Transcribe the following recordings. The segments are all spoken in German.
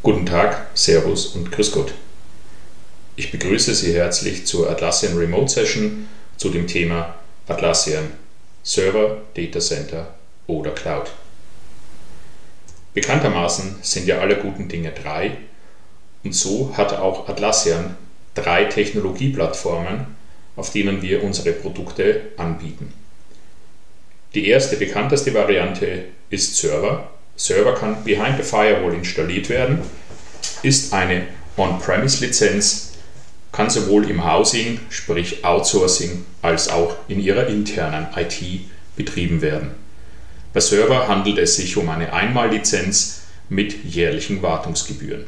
Guten Tag, Servus und Grüß Gott. Ich begrüße Sie herzlich zur Atlassian Remote Session zu dem Thema Atlassian Server, Data Center oder Cloud. Bekanntermaßen sind ja alle guten Dinge drei und so hat auch Atlassian drei Technologieplattformen, auf denen wir unsere Produkte anbieten. Die erste, bekannteste Variante ist Server. Server kann behind the firewall installiert werden, ist eine On-Premise-Lizenz, kann sowohl im Housing, sprich Outsourcing, als auch in ihrer internen IT betrieben werden. Bei Server handelt es sich um eine Einmallizenz mit jährlichen Wartungsgebühren.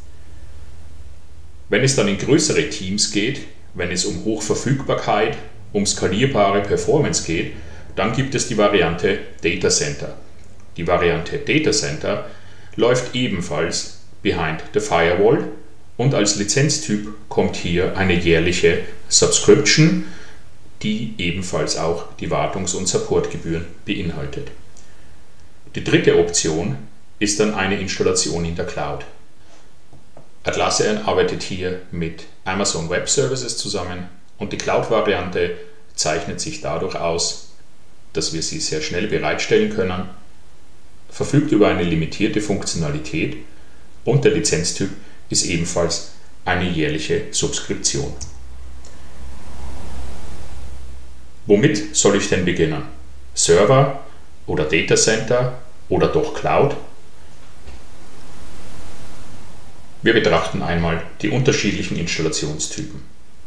Wenn es dann in größere Teams geht, wenn es um Hochverfügbarkeit, um skalierbare Performance geht, dann gibt es die Variante Data Center. Die Variante Data Center läuft ebenfalls behind the firewall und als Lizenztyp kommt hier eine jährliche Subscription, die ebenfalls auch die Wartungs- und Supportgebühren beinhaltet. Die dritte Option ist dann eine Installation in der Cloud. Atlassian arbeitet hier mit Amazon Web Services zusammen und die Cloud-Variante zeichnet sich dadurch aus, dass wir sie sehr schnell bereitstellen können, verfügt über eine limitierte Funktionalität und der Lizenztyp ist ebenfalls eine jährliche Subskription. Womit soll ich denn beginnen? Server oder Data Center oder doch Cloud? Wir betrachten einmal die unterschiedlichen Installationstypen.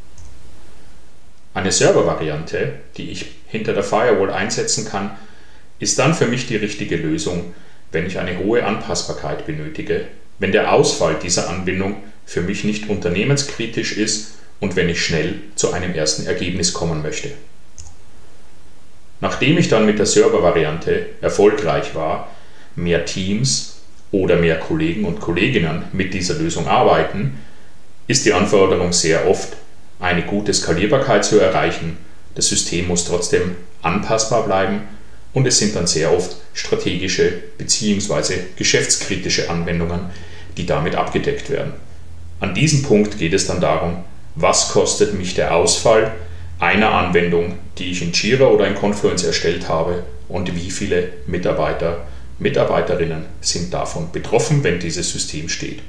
Eine Server-Variante, die ich hinter der Firewall einsetzen kann, ist dann für mich die richtige Lösung, wenn ich eine hohe Anpassbarkeit benötige, wenn der Ausfall dieser Anbindung für mich nicht unternehmenskritisch ist und wenn ich schnell zu einem ersten Ergebnis kommen möchte. Nachdem ich dann mit der Server-Variante erfolgreich war, mehr Teams oder mehr Kollegen und Kolleginnen mit dieser Lösung arbeiten, ist die Anforderung sehr oft, eine gute Skalierbarkeit zu erreichen. Das System muss trotzdem anpassbar bleiben und es sind dann sehr oft strategische bzw. geschäftskritische Anwendungen, die damit abgedeckt werden. An diesem Punkt geht es dann darum, was kostet mich der Ausfall einer Anwendung, die ich in Jira oder in Confluence erstellt habe und wie viele Mitarbeiter, Mitarbeiterinnen sind davon betroffen, wenn dieses System steht.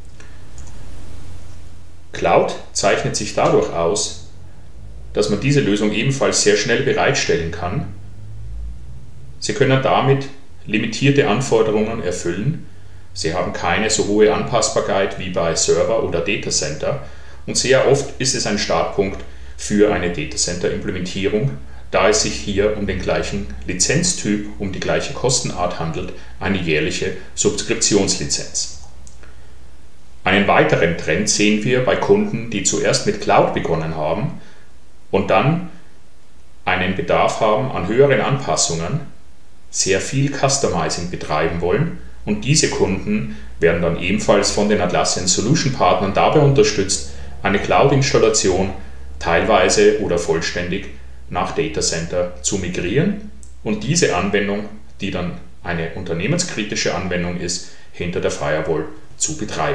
Cloud zeichnet sich dadurch aus, dass man diese Lösung ebenfalls sehr schnell bereitstellen kann. Sie können damit limitierte Anforderungen erfüllen. Sie haben keine so hohe Anpassbarkeit wie bei Server oder Data Center und sehr oft ist es ein Startpunkt für eine Data Center Implementierung, da es sich hier um den gleichen Lizenztyp, um die gleiche Kostenart handelt, eine jährliche Subskriptionslizenz. Einen weiteren Trend sehen wir bei Kunden, die zuerst mit Cloud begonnen haben und dann einen Bedarf haben an höheren Anpassungen, sehr viel Customizing betreiben wollen und diese Kunden werden dann ebenfalls von den Atlassian Solution Partnern dabei unterstützt, eine Cloud-Installation teilweise oder vollständig nach Data Center zu migrieren und diese Anwendung, die dann eine unternehmenskritische Anwendung ist, hinter der Firewall zu betreiben.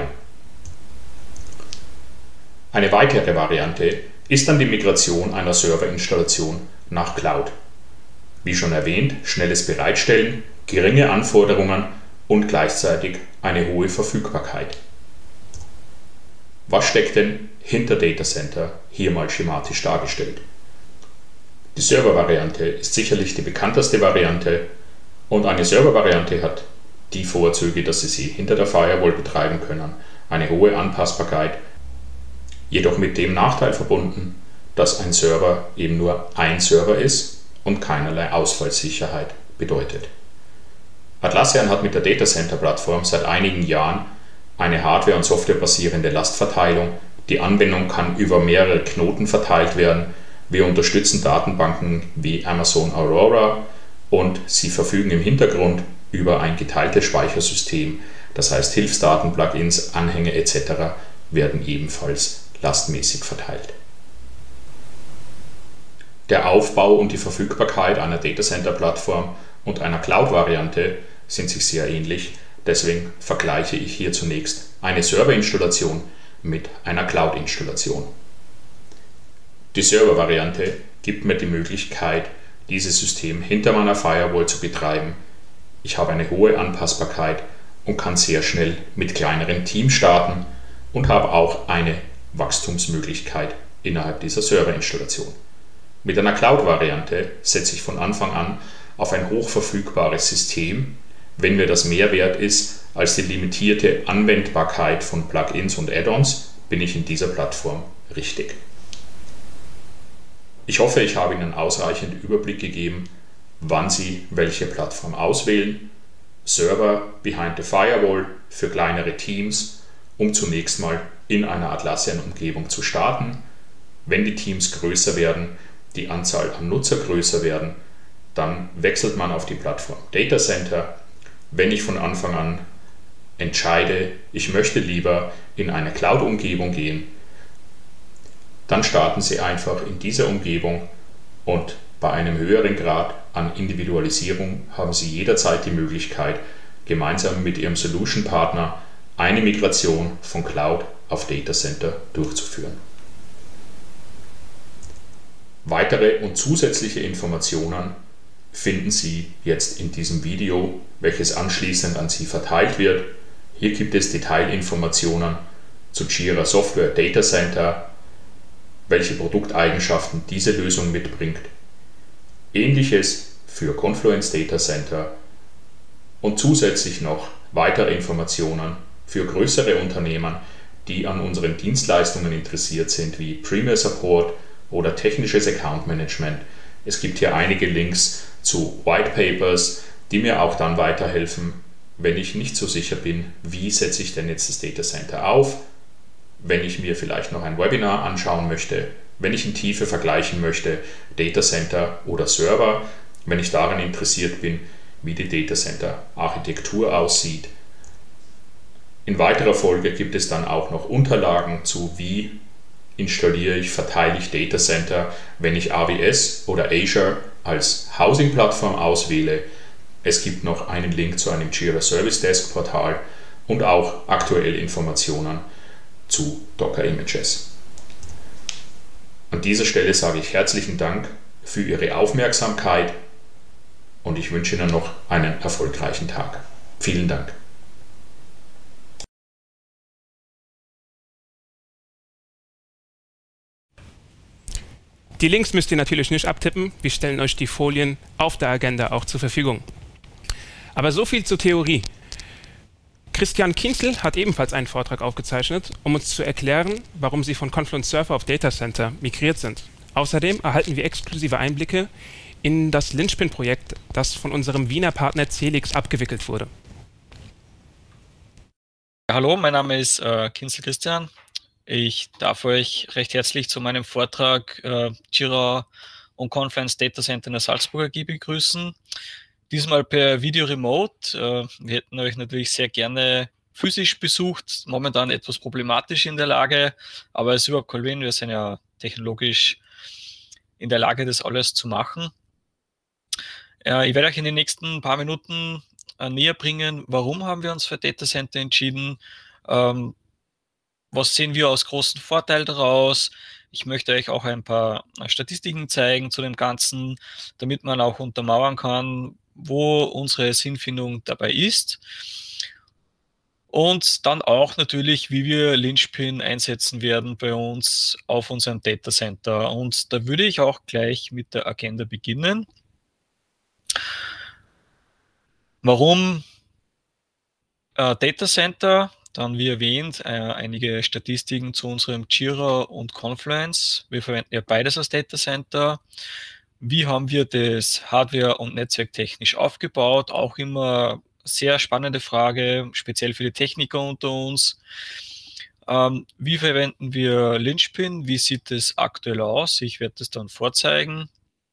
Eine weitere Variante ist dann die Migration einer Serverinstallation nach Cloud. Wie schon erwähnt, schnelles Bereitstellen, geringe Anforderungen und gleichzeitig eine hohe Verfügbarkeit. Was steckt denn hinter Data Center, hier mal schematisch dargestellt? Die Server-Variante ist sicherlich die bekannteste Variante und eine Server-Variante hat die Vorzüge, dass Sie hinter der Firewall betreiben können, eine hohe Anpassbarkeit, jedoch mit dem Nachteil verbunden, dass ein Server eben nur ein Server ist und keinerlei Ausfallsicherheit bedeutet. Atlassian hat mit der Data Center Plattform seit einigen Jahren eine Hardware- und Software-basierende Lastverteilung. Die Anwendung kann über mehrere Knoten verteilt werden. Wir unterstützen Datenbanken wie Amazon Aurora und sie verfügen im Hintergrund über ein geteiltes Speichersystem. Das heißt, Hilfsdaten, Plugins, Anhänge etc. werden ebenfalls lastmäßig verteilt. Der Aufbau und die Verfügbarkeit einer Data Center Plattform und einer Cloud-Variante sind sich sehr ähnlich, Deswegen vergleiche ich hier zunächst eine Serverinstallation mit einer Cloud-Installation. Die Server-Variante gibt mir die Möglichkeit, dieses System hinter meiner Firewall zu betreiben. Ich habe eine hohe Anpassbarkeit und kann sehr schnell mit kleineren Teams starten und habe auch eine Wachstumsmöglichkeit innerhalb dieser Serverinstallation. Mit einer Cloud-Variante setze ich von Anfang an auf ein hochverfügbares System, wenn mir das mehr wert ist als die limitierte Anwendbarkeit von Plugins und Add-ons, bin ich in dieser Plattform richtig. Ich hoffe, ich habe Ihnen ausreichend Überblick gegeben, wann Sie welche Plattform auswählen. Server behind the Firewall für kleinere Teams, um zunächst mal in einer Atlassian-Umgebung zu starten. Wenn die Teams größer werden, die Anzahl an Nutzer größer werden, dann wechselt man auf die Plattform Data Center. Wenn ich von Anfang an entscheide, ich möchte lieber in eine Cloud-Umgebung gehen, dann starten Sie einfach in dieser Umgebung und bei einem höheren Grad an Individualisierung haben Sie jederzeit die Möglichkeit, gemeinsam mit Ihrem Solution-Partner eine Migration von Cloud auf Data Center durchzuführen. Weitere und zusätzliche Informationen finden Sie jetzt in diesem Video, welches anschließend an Sie verteilt wird. Hier gibt es Detailinformationen zu Jira Software Data Center, welche Produkteigenschaften diese Lösung mitbringt. Ähnliches für Confluence Data Center und zusätzlich noch weitere Informationen für größere Unternehmen, die an unseren Dienstleistungen interessiert sind, wie Premier Support oder technisches Account Management. Es gibt hier einige Links zu White Papers, die mir auch dann weiterhelfen, wenn ich nicht so sicher bin, wie setze ich denn jetzt das Data Center auf, wenn ich mir vielleicht noch ein Webinar anschauen möchte, wenn ich in Tiefe vergleichen möchte, Data Center oder Server, wenn ich daran interessiert bin, wie die Data Center Architektur aussieht. In weiterer Folge gibt es dann auch noch Unterlagen zu, wie installiere ich, verteile ich Data Center, wenn ich AWS oder Azure als Housing-Plattform auswähle. Es gibt noch einen Link zu einem Jira Service Desk Portal und auch aktuelle Informationen zu Docker Images. An dieser Stelle sage ich herzlichen Dank für Ihre Aufmerksamkeit und ich wünsche Ihnen noch einen erfolgreichen Tag. Vielen Dank. Die Links müsst ihr natürlich nicht abtippen. Wir stellen euch die Folien auf der Agenda auch zur Verfügung. Aber so viel zur Theorie. Christian Kinzel hat ebenfalls einen Vortrag aufgezeichnet, um uns zu erklären, warum sie von Confluence Server auf Data Center migriert sind. Außerdem erhalten wir exklusive Einblicke in das Linchpin-Projekt, das von unserem Wiener Partner Celix abgewickelt wurde. Hallo, mein Name ist Kinzel Christian. Ich darf euch recht herzlich zu meinem Vortrag Jira und Confluence Data Center in der Salzburger AG begrüßen. Diesmal per Video Remote. Wir hätten euch natürlich sehr gerne physisch besucht, momentan etwas problematisch in der Lage, aber es ist überhaupt kein Problem, wir sind ja technologisch in der Lage, das alles zu machen. Ich werde euch in den nächsten paar Minuten näher bringen, warum haben wir uns für Data Center entschieden, was sehen wir als großen Vorteil daraus. Ich möchte euch auch ein paar Statistiken zeigen zu dem Ganzen, damit man auch untermauern kann, wo unsere Sinnfindung dabei ist. Und dann auch natürlich, wie wir Linchpin einsetzen werden bei uns auf unserem Data Center. Und da würde ich auch gleich mit der Agenda beginnen. Warum Data Center? Dann, wie erwähnt, einige Statistiken zu unserem Jira und Confluence. Wir verwenden ja beides als Data Center. Wie haben wir das Hardware- und Netzwerktechnisch aufgebaut? Auch immer sehr spannende Frage, speziell für die Techniker unter uns. Wie verwenden wir Linchpin? Wie sieht es aktuell aus? Ich werde das dann vorzeigen.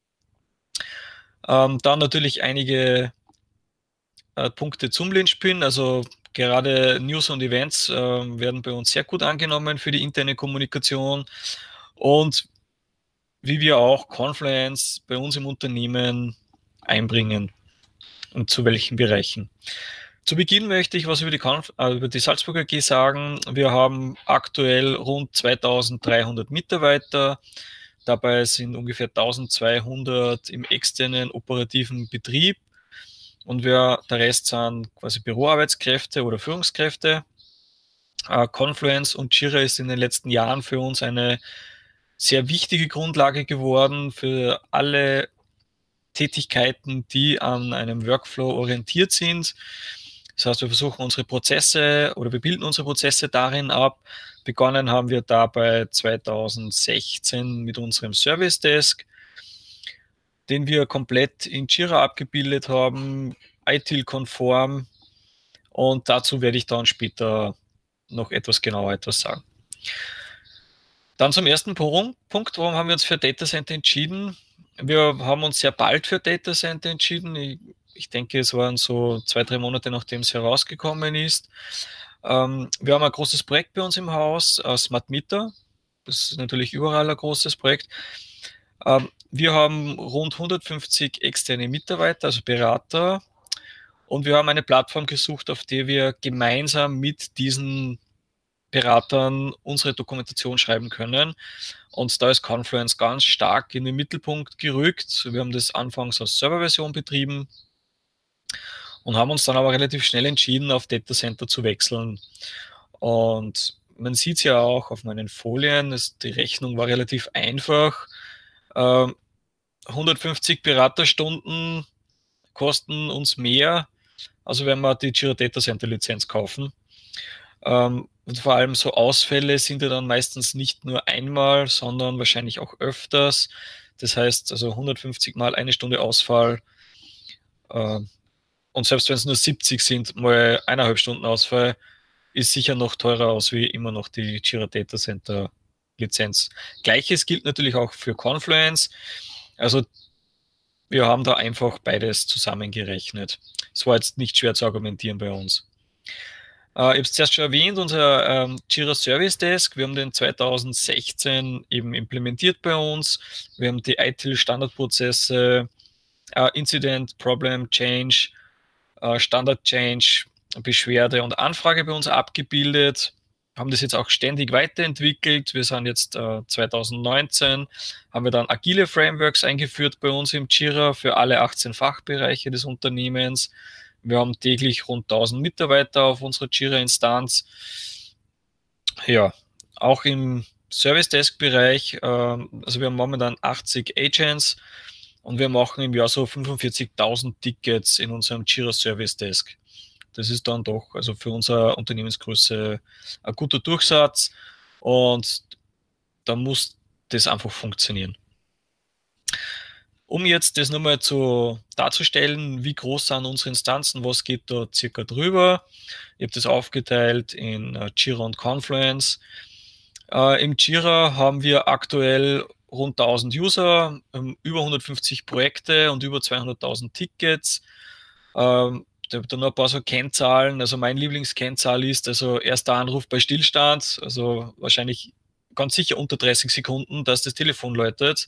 Dann natürlich einige Punkte zum Linchpin. Also gerade News und Events werden bei uns sehr gut angenommen für die interne Kommunikation. Und wie wir auch Confluence bei uns im Unternehmen einbringen und zu welchen Bereichen. Zu Beginn möchte ich was über die Salzburger AG sagen. Wir haben aktuell rund 2300 Mitarbeiter. Dabei sind ungefähr 1200 im externen operativen Betrieb und der Rest sind quasi Büroarbeitskräfte oder Führungskräfte. Confluence und Jira ist in den letzten Jahren für uns eine sehr wichtige Grundlage geworden für alle Tätigkeiten, die an einem Workflow orientiert sind. Das heißt, wir versuchen unsere Prozesse oder wir bilden unsere Prozesse darin ab. Begonnen haben wir dabei 2016 mit unserem Service Desk, den wir komplett in Jira abgebildet haben, ITIL-konform. Und dazu werde ich dann später noch etwas genauer etwas sagen. Dann zum ersten Punkt, warum haben wir uns für Data Center entschieden? Wir haben uns sehr bald für Data Center entschieden. Ich denke, es waren so 2-3 Monate, nachdem es herausgekommen ist. Wir haben ein großes Projekt bei uns im Haus, Smart Meter. Das ist natürlich überall ein großes Projekt. Wir haben rund 150 externe Mitarbeiter, also Berater. Und wir haben eine Plattform gesucht, auf der wir gemeinsam mit diesen Beratern unsere Dokumentation schreiben können. Und da ist Confluence ganz stark in den Mittelpunkt gerückt. Wir haben das anfangs als Serverversion betrieben und haben uns dann aber relativ schnell entschieden, auf Data Center zu wechseln. Und man sieht es ja auch auf meinen Folien, die Rechnung war relativ einfach. 150 Beraterstunden kosten uns mehr, also wenn wir die Jira Data Center Lizenz kaufen. Und vor allem so Ausfälle sind ja dann meistens nicht nur einmal, sondern wahrscheinlich auch öfters. Das heißt, also 150 mal eine Stunde Ausfall. Und selbst wenn es nur 70 sind, mal 1,5 Stunden Ausfall, ist sicher noch teurer aus wie immer noch die Jira Data Center Lizenz. Gleiches gilt natürlich auch für Confluence. Also wir haben da einfach beides zusammengerechnet. Es war jetzt nicht schwer zu argumentieren bei uns. Ich habe es zuerst schon erwähnt, unser Jira Service Desk, wir haben den 2016 eben implementiert bei uns. Wir haben die ITIL-Standardprozesse, Incident, Problem, Change, Standard Change, Beschwerde und Anfrage bei uns abgebildet. Haben das jetzt auch ständig weiterentwickelt. Wir sind jetzt 2019, haben wir dann agile Frameworks eingeführt bei uns im Jira für alle 18 Fachbereiche des Unternehmens. Wir haben täglich rund 1000 Mitarbeiter auf unserer Jira-Instanz. Ja, auch im Service Desk-Bereich, also wir haben momentan 80 Agents und wir machen im Jahr so 45.000 Tickets in unserem Jira Service Desk. Das ist dann doch also für unsere Unternehmensgröße ein guter Durchsatz und da muss das einfach funktionieren. Um jetzt das nochmal darzustellen, wie groß sind unsere Instanzen, was geht da circa drüber. Ich habe das aufgeteilt in Jira und Confluence. Im Jira haben wir aktuell rund 1000 User, über 150 Projekte und über 200.000 Tickets. Ich habe da noch ein paar so Kennzahlen. Also mein Lieblingskennzahl ist also erster Anruf bei Stillstand, also wahrscheinlich ganz sicher unter 30 Sekunden, dass das Telefon läutet.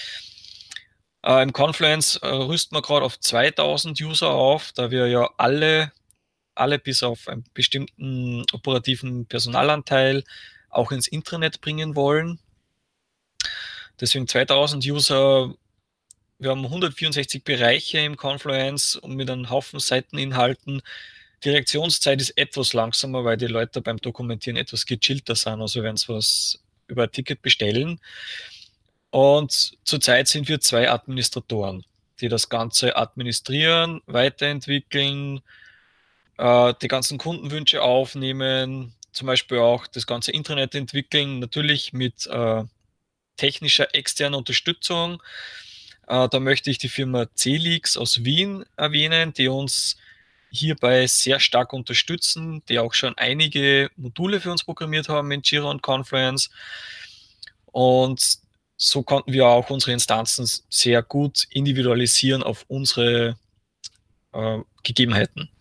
Im Confluence rüsten wir gerade auf 2000 User auf, da wir ja alle bis auf einen bestimmten operativen Personalanteil auch ins Intranet bringen wollen. Deswegen 2000 User. Wir haben 164 Bereiche im Confluence und mit einem Haufen Seiteninhalten. Die Reaktionszeit ist etwas langsamer, weil die Leute beim Dokumentieren etwas gechillter sind, also wenn sie was über ein Ticket bestellen. Und zurzeit sind wir 2 Administratoren, die das Ganze administrieren, weiterentwickeln, die ganzen Kundenwünsche aufnehmen, zum Beispiel auch das ganze Intranet entwickeln, natürlich mit technischer externer Unterstützung. Da möchte ich die Firma C-Leaks aus Wien erwähnen, die uns hierbei sehr stark unterstützen, die auch schon einige Module für uns programmiert haben in Jira und Confluence. Und so konnten wir auch unsere Instanzen sehr gut individualisieren auf unsere Gegebenheiten.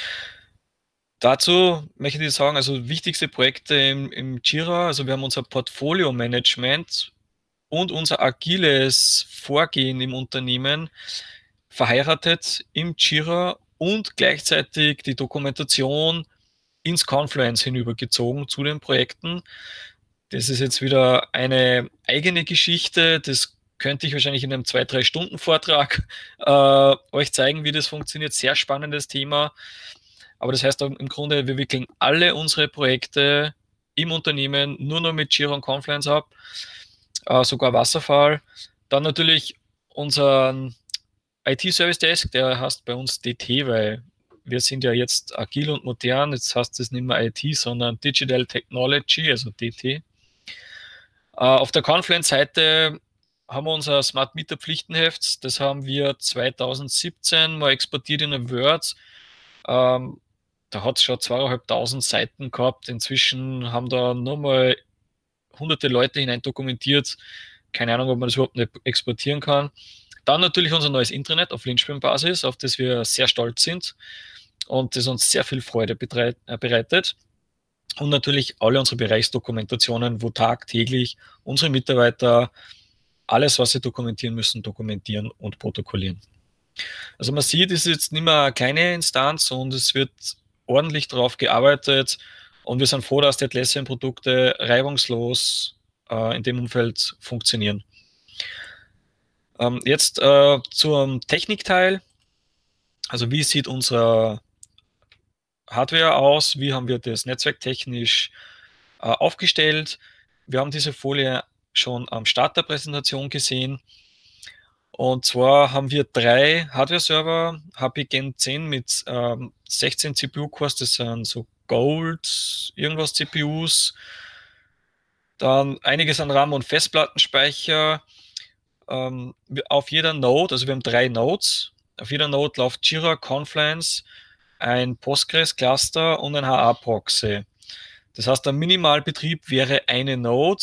Dazu möchte ich sagen, also wichtigste Projekte im Jira, also wir haben unser Portfolio-Management und unser agiles Vorgehen im Unternehmen verheiratet im Jira und gleichzeitig die Dokumentation ins Confluence hinübergezogen zu den Projekten. Das ist jetzt wieder eine eigene Geschichte. Das könnte ich wahrscheinlich in einem 2-3 Stunden Vortrag euch zeigen, wie das funktioniert. Sehr spannendes Thema. Aber das heißt im Grunde, wir wickeln alle unsere Projekte im Unternehmen nur noch mit Jira und Confluence ab, sogar Wasserfall. Dann natürlich unseren IT-Service Desk, der heißt bei uns DT, weil wir sind ja jetzt agil und modern. Jetzt heißt es nicht mehr IT, sondern Digital Technology, also DT. Auf der Confluence-Seite haben wir unser Smart Meter Pflichtenheft. Das haben wir 2017 mal exportiert in ein Word. Da hat es schon 2.500 Seiten gehabt. Inzwischen haben da nochmal hunderte Leute hinein dokumentiert. Keine Ahnung, ob man das überhaupt nicht exportieren kann. Dann natürlich unser neues Intranet auf Linchpin-Basis, auf das wir sehr stolz sind und das uns sehr viel Freude bereitet. Und natürlich alle unsere Bereichsdokumentationen, wo tagtäglich unsere Mitarbeiter alles, was sie dokumentieren müssen, dokumentieren und protokollieren. Also man sieht, es ist jetzt nicht mehr eine kleine Instanz und es wird ordentlich darauf gearbeitet und wir sind froh, dass die Atlassian-Produkte reibungslos in dem Umfeld funktionieren. Jetzt zum Technikteil. Also wie sieht unsere Hardware aus? Wie haben wir das netzwerktechnisch aufgestellt? Wir haben diese Folie schon am Start der Präsentation gesehen. Und zwar haben wir 3 Hardware-Server, HP Gen 10 mit 16 CPU-Cores, das sind so Gold, irgendwas CPUs. Dann einiges an RAM und Festplattenspeicher. Auf jeder Node, also wir haben 3 Nodes, auf jeder Node läuft Jira, Confluence, ein Postgres-Cluster und ein HA-Proxy. Das heißt, der Minimalbetrieb wäre eine Node.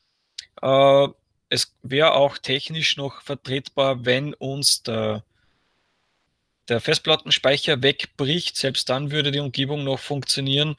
Es wäre auch technisch noch vertretbar, wenn uns der Festplattenspeicher wegbricht. Selbst dann würde die Umgebung noch funktionieren.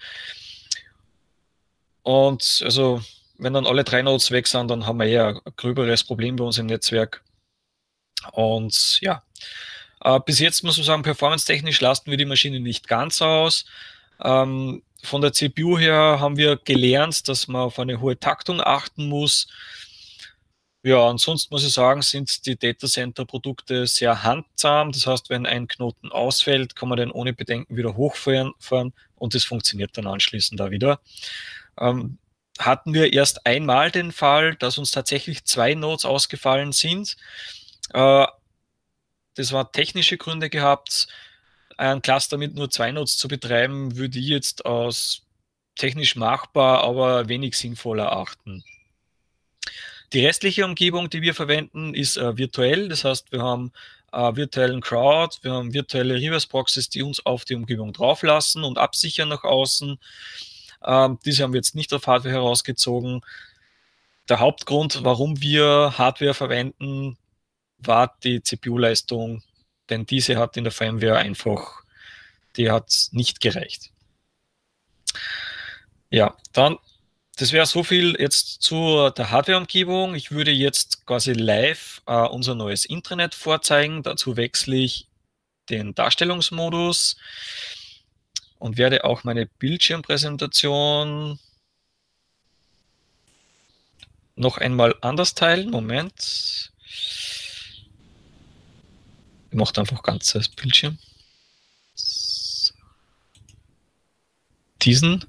Und also, wenn dann alle 3 Nodes weg sind, dann haben wir eher ein gröberes Problem bei uns im Netzwerk. Und ja, bis jetzt muss man sagen, performance-technisch lasten wir die Maschine nicht ganz aus. Von der CPU her haben wir gelernt, dass man auf eine hohe Taktung achten muss. Ja, ansonsten muss ich sagen, sind die Datacenter-Produkte sehr handsam. Das heißt, wenn ein Knoten ausfällt, kann man den ohne Bedenken wieder hochfahren und das funktioniert dann anschließend da wieder. Hatten wir erst einmal den Fall, dass uns tatsächlich 2 Nodes ausgefallen sind. Das war technische Gründe gehabt. Ein Cluster mit nur 2 Nodes zu betreiben, würde ich jetzt als technisch machbar, aber wenig sinnvoll erachten. Die restliche Umgebung, die wir verwenden, ist virtuell. Das heißt, wir haben virtuellen Crowd, wir haben virtuelle Reverse Proxies, die uns auf die Umgebung drauflassen und absichern nach außen. Diese haben wir jetzt nicht auf Hardware herausgezogen. Der Hauptgrund, warum wir Hardware verwenden, war die CPU-Leistung, denn diese hat in der Firmware einfach, die hat nicht gereicht. Ja, dann, das wäre so viel jetzt zu der Hardware-Umgebung. Ich würde jetzt quasi live unser neues Intranet vorzeigen. Dazu wechsle ich den Darstellungsmodus und werde auch meine Bildschirmpräsentation noch einmal anders teilen. Moment. Ich mache einfach ganzes Bildschirm. Diesen.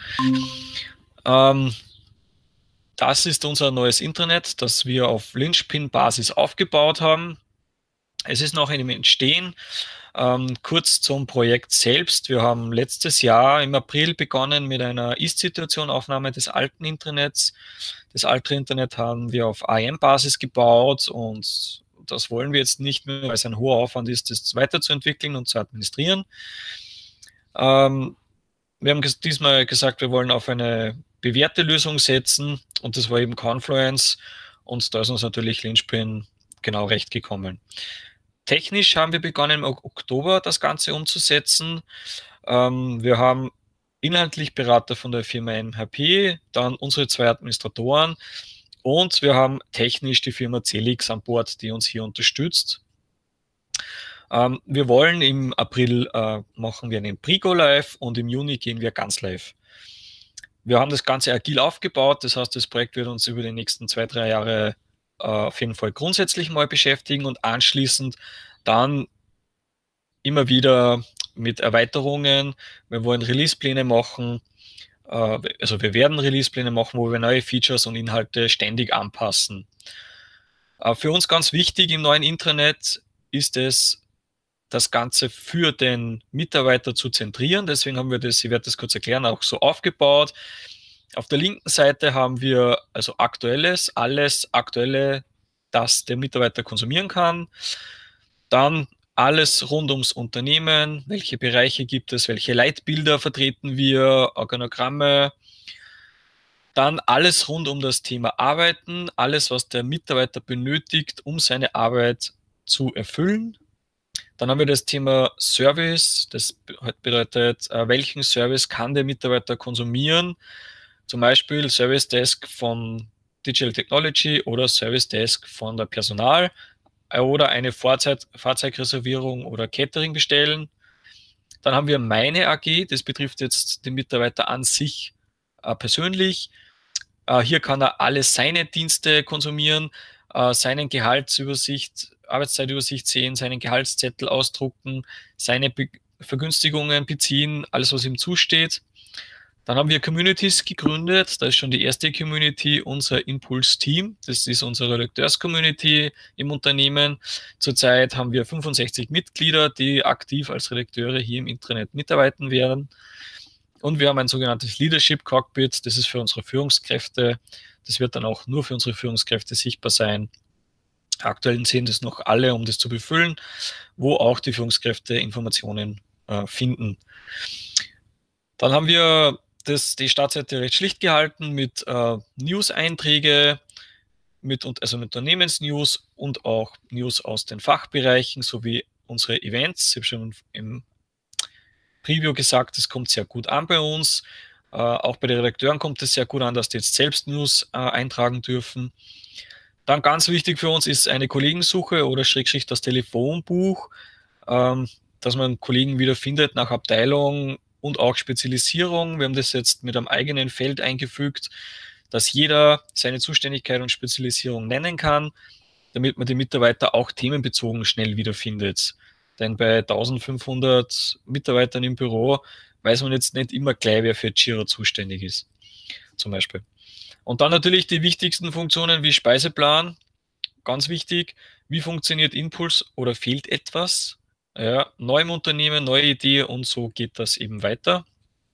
Das ist unser neues Intranet, das wir auf Linchpin-Basis aufgebaut haben. Es ist noch in dem Entstehen. Kurz zum Projekt selbst. Wir haben letztes Jahr im April begonnen mit einer Ist-Situation-Aufnahme des alten Intranets. Das alte Internet haben wir auf AEM-Basis gebaut und das wollen wir jetzt nicht mehr, weil es ein hoher Aufwand ist, das weiterzuentwickeln und zu administrieren. Wir haben diesmal gesagt, wir wollen auf eine bewährte Lösung setzen und das war eben Confluence und da ist uns natürlich Linchpin genau recht gekommen. Technisch haben wir begonnen im Oktober das Ganze umzusetzen. Wir haben inhaltlich Berater von der Firma MHP, dann unsere 2 Administratoren und wir haben technisch die Firma Celix an Bord, die uns hier unterstützt. Wir wollen im April machen wir einen Pre-Go-Live und im Juni gehen wir ganz live. Wir haben das Ganze agil aufgebaut, das heißt, das Projekt wird uns über die nächsten 2-3 Jahre auf jeden Fall grundsätzlich mal beschäftigen und anschließend dann immer wieder mit Erweiterungen. Wir wollen Release-Pläne machen, also wir werden Release-Pläne machen, wo wir neue Features und Inhalte ständig anpassen. Für uns ganz wichtig im neuen Intranet ist es, das Ganze für den Mitarbeiter zu zentrieren. Deswegen haben wir das, ich werde das kurz erklären, auch so aufgebaut. Auf der linken Seite haben wir also Aktuelles, alles Aktuelle, das der Mitarbeiter konsumieren kann. Dann alles rund ums Unternehmen, welche Bereiche gibt es, welche Leitbilder vertreten wir, Organogramme. Dann alles rund um das Thema Arbeiten, alles, was der Mitarbeiter benötigt, um seine Arbeit zu erfüllen. Dann haben wir das Thema Service, das bedeutet, welchen Service kann der Mitarbeiter konsumieren, zum Beispiel Service Desk von Digital Technology oder Service Desk von der Personal oder eine Fahrzeugreservierung oder Catering bestellen. Dann haben wir meine AG, das betrifft jetzt den Mitarbeiter an sich persönlich. Hier kann er alle seine Dienste konsumieren, seinen Gehaltsübersicht, Arbeitszeitübersicht sehen, seinen Gehaltszettel ausdrucken, seine Vergünstigungen beziehen, alles, was ihm zusteht. Dann haben wir Communities gegründet. Da ist schon die erste Community, unser Impuls-Team. Das ist unsere Redakteurs-Community im Unternehmen. Zurzeit haben wir 65 Mitglieder, die aktiv als Redakteure hier im Intranet mitarbeiten werden. Und wir haben ein sogenanntes Leadership Cockpit. Das ist für unsere Führungskräfte. Das wird dann auch nur für unsere Führungskräfte sichtbar sein. Aktuell sehen das noch alle, um das zu befüllen, wo auch die Führungskräfte Informationen finden. Dann haben wir die Startseite recht schlicht gehalten mit News-Einträge, mit Unternehmensnews und auch News aus den Fachbereichen sowie unsere Events. Ich habe schon im Preview gesagt, es kommt sehr gut an bei uns. Auch bei den Redakteuren kommt es sehr gut an, dass die jetzt selbst News eintragen dürfen. Dann ganz wichtig für uns ist eine Kollegensuche oder Schrägstrich das Telefonbuch, dass man Kollegen wieder findet nach Abteilung und auch Spezialisierung. Wir haben das jetzt mit einem eigenen Feld eingefügt, dass jeder seine Zuständigkeit und Spezialisierung nennen kann, damit man die Mitarbeiter auch themenbezogen schnell wiederfindet. Denn bei 1500 Mitarbeitern im Büro weiß man jetzt nicht immer gleich, wer für Jira zuständig ist, zum Beispiel. Und dann natürlich die wichtigsten Funktionen wie Speiseplan, ganz wichtig, wie funktioniert Impuls oder fehlt etwas? Ja, neu im Unternehmen, neue Idee und so geht das eben weiter.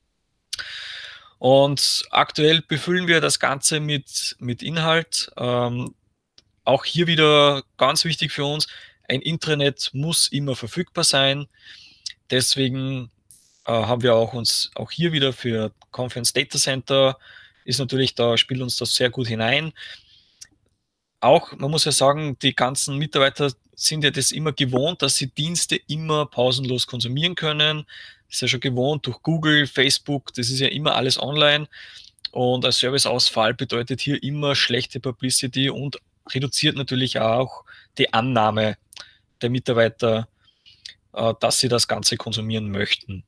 Und aktuell befüllen wir das Ganze mit Inhalt. Auch hier wieder ganz wichtig für uns, ein Intranet muss immer verfügbar sein. Deswegen haben wir uns auch hier wieder für Conference Data Center ist natürlich, da spielt uns das sehr gut hinein. Auch, man muss ja sagen, die ganzen Mitarbeiter sind ja das immer gewohnt, dass sie Dienste immer pausenlos konsumieren können. Das ist ja schon gewohnt durch Google, Facebook, das ist ja immer alles online. Und ein Serviceausfall bedeutet hier immer schlechte Publicity und reduziert natürlich auch die Annahme der Mitarbeiter, dass sie das Ganze konsumieren möchten.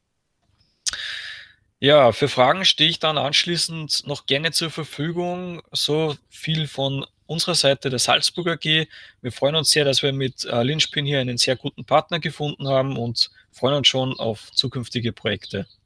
Ja, für Fragen stehe ich dann anschließend noch gerne zur Verfügung. So viel von unserer Seite der Salzburg AG. Wir freuen uns sehr, dass wir mit Linchpin hier einen sehr guten Partner gefunden haben und freuen uns schon auf zukünftige Projekte.